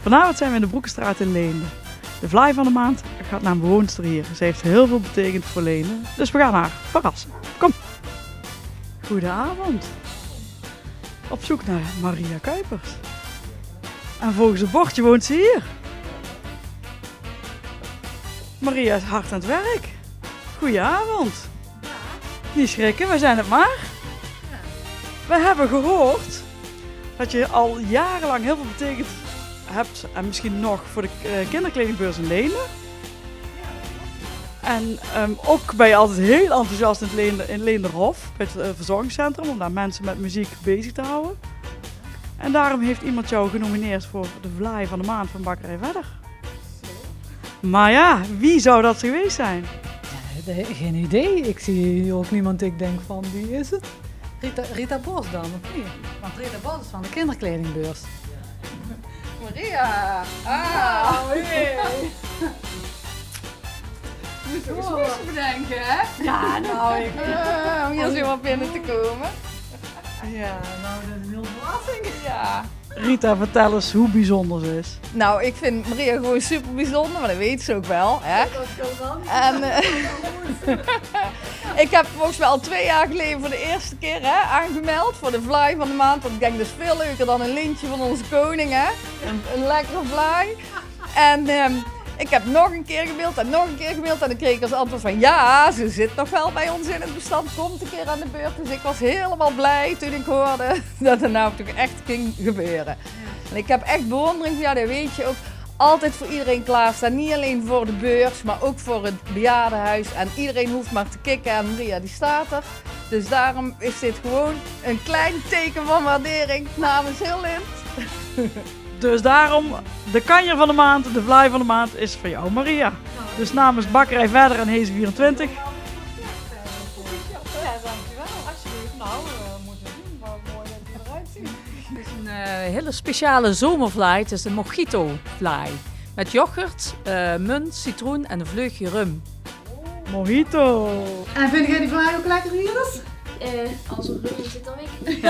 Vanavond zijn we in de Broekenstraat in Leende. De Vlaai van de maand gaat naar een bewoonster hier. Ze heeft heel veel betekend voor Leende, dus we gaan haar verrassen. Kom! Goedenavond. Op zoek naar Maria Kuipers. En volgens het bordje woont ze hier. Maria is hard aan het werk. Goedenavond. Niet schrikken, we zijn het maar. We hebben gehoord dat je al jarenlang heel veel betekend hebt en misschien nog voor de kinderkledingbeurs in Leende. En ook ben je altijd heel enthousiast in Leenderhof, bij het verzorgingscentrum, om daar mensen met muziek bezig te houden. En daarom heeft iemand jou genomineerd voor de Vlaai van de maand van Bakkerij Verder. Maar ja, wie zou dat geweest zijn? Ja, geen idee. Ik zie ook niemand die ik denk van wie is het? Rita Bos dan, of niet? Want Rita Bos is van de kinderkledingbeurs. Maria! Ah! hey. Moest je eens bedenken, hè? Ja, nou, Om hier zo wat binnen te komen. Ja, nou, dat is een heel verrassing. Ja. Rita, vertel eens hoe bijzonder ze is. Nou, ik vind Maria gewoon super bijzonder, maar dat weet ze ook wel, hè? En ik heb volgens mij al 2 jaar geleden voor de eerste keer aangemeld voor de Vlaai van de maand. Want ik denk, dat is veel leuker dan een lintje van onze koning, hè? Een lekkere Vlaai. En ik heb nog een keer gemaild en nog een keer gemaild en dan kreeg ik als antwoord van ja, ze zit nog wel bij ons in het bestand, komt een keer aan de beurt. Dus ik was helemaal blij toen ik hoorde dat het nou toch echt ging gebeuren. En ik heb echt bewondering, ja, dat weet je ook, altijd voor iedereen klaarstaan. Niet alleen voor de beurs, maar ook voor het bejaardenhuis. En iedereen hoeft maar te kikken en Maria die staat er. Dus daarom is dit gewoon een klein teken van waardering namens heel Lint. Dus daarom, de kanjer van de maand, de Vlaai van de maand is voor jou, Maria. Dus namens Bakkerij Verder en Hezen 24. Ja, dankjewel. Alsjeblieft. Nou, moeten we zien wat mooi dat die eruit ziet. Het is een hele speciale zomervlaai. Het is een mojito-vlaai. Met yoghurt, munt, citroen en een vleugje rum. Mojito. En vind jij die vlaai ook lekker, Iris? Als er rum in zit, dan weet ik.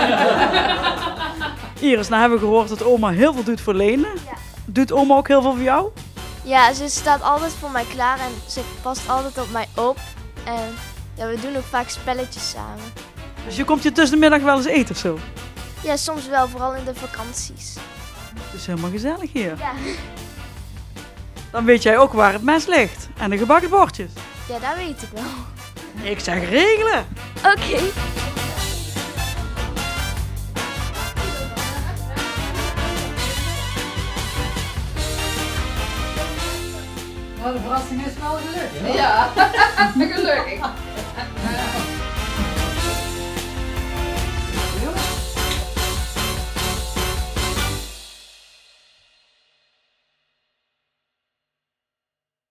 Iris, nou hebben we gehoord dat oma heel veel doet voor Leende. Ja. Doet oma ook heel veel voor jou? Ja, ze staat altijd voor mij klaar en ze past altijd op mij op. En ja, we doen ook vaak spelletjes samen. Dus je komt je tussen de middag wel eens eten of zo? Ja, soms wel, vooral in de vakanties. Het is helemaal gezellig hier. Ja, Dan weet jij ook waar het mes ligt. En de gebakken bordjes. ja dat weet ik wel. Ik zeg regelen. Oké. Nou, de verrassing is wel gelukt. Ja, gelukkig.